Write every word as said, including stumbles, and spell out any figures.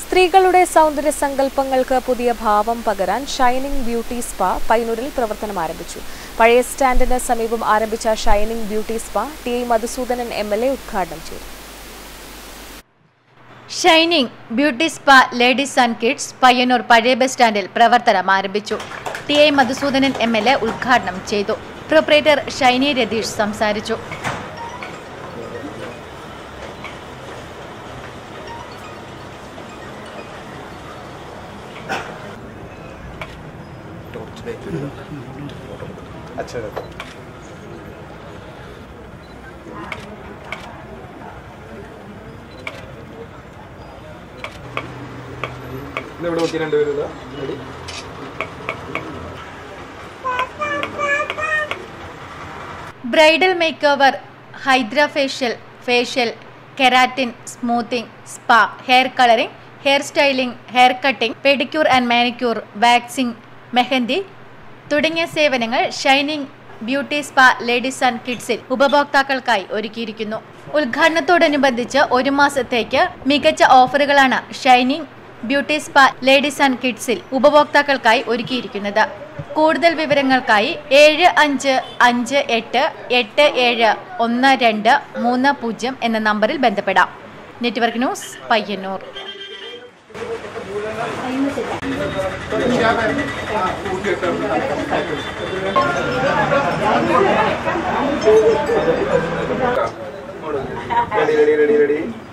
സ്ത്രീകളുടെ സൗന്ദര്യ സങ്കല്പങ്ങൾക്ക് പുതിയ ഭാവം പകരാൻ ഷൈനിംഗ് ബ്യൂട്ടി സ്പാ പയ്യന്നൂരിൽ പ്രവർത്തനം ആരംഭിച്ചു. പഴയ സ്റ്റാൻഡിന് സമീപം ആരംഭിച്ച shining beauty spa T I Madhusoodanan M L A ഉദ്ഘാടനം ചെയ്തു. Shining beauty spa ladies and kids Payyanur പഴയ ബസ് സ്റ്റാൻഡിൽ പ്രവർത്തനം ആരംഭിച്ചു. T I Madhusoodanan M L A ഉദ്ഘാടനം ചെയ്തു. പ്രൊപ്പറേറ്റർ ഷൈനി രതീഷ് സംസാരിച്ചു. अच्छा ഇവിടെ നോക്കി രണ്ടുപേരും ready. Bridal makeover, hydra facial, facial, keratin, smoothing, spa, hair colouring, hair styling, hair cutting, pedicure and manicure, waxing, mehndi തുടങ്ങിയ സേവനങ്ങൾ shining beauty spa ladies and കിഡ്സിൽ ഉപഭോക്താക്കൾക്കായി ഒരുക്കിയിരിക്കുന്നു. ഉദ്ഘാടനത്തോടനുബന്ധിച്ച് ഒരു മാസത്തേക്ക് മികച്ച ഓഫറുകളാണ് shining beauty spa ladies and കിഡ്സിൽ ഉപഭോക്താക്കൾക്കായി ഒരുക്കിയിരിക്കുന്നത്. കൂടുതൽ വിവരങ്ങൾക്കായി ഏഴ് അഞ്ച് അഞ്ച് എട്ട് എട്ട് ഏഴ് ഒന്ന് രണ്ട് മൂന്ന് പൂജ്യം എന്ന നമ്പറിൽ ബന്ധപ്പെടാം. Network news Payyanur. ready ready ready ready